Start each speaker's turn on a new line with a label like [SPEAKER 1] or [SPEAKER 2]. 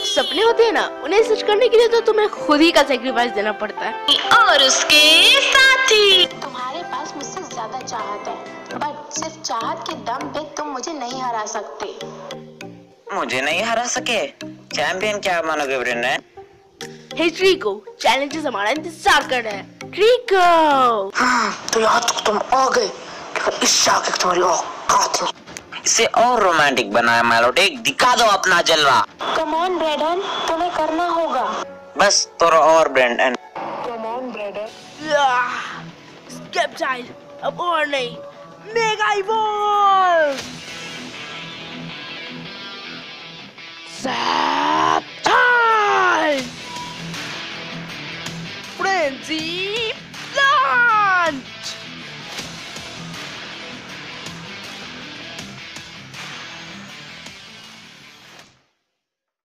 [SPEAKER 1] सपने होते हैं ना, उन्हें सच करने के लिए तो तुम्हें खुद ही का सेक्रीफाइस देना पड़ता है।
[SPEAKER 2] और उसके साथी
[SPEAKER 3] तुम्हारे पास मुझसे ज्यादा चाहत है, बट सिर्फ चाहत के दम पे तुम मुझे नहीं हरा सकते।
[SPEAKER 4] मुझे नहीं हरा सके? चैंपियन क्या मानोगे ब्रेंडन?
[SPEAKER 1] हे ट्रिको, चैलेंजेस हमारा इंतजार कर रहा है। ट्रिको
[SPEAKER 3] तो यहाँ तक तुम आ गए कि इस आगे तुम्हारी औकात नहीं।
[SPEAKER 4] इसे और रोमांटिक बनाया मेलोडी, दिखा दो अपना जलवा।
[SPEAKER 3] कम ऑन ब्रेडन, तुम्हें करना होगा।
[SPEAKER 4] बस थोड़ा और ब्रेंडन।
[SPEAKER 3] Come on Brendan.
[SPEAKER 1] स्केपटाइल, अब और नहीं, मेगा इवॉल्व। Zaptime! Frenzy!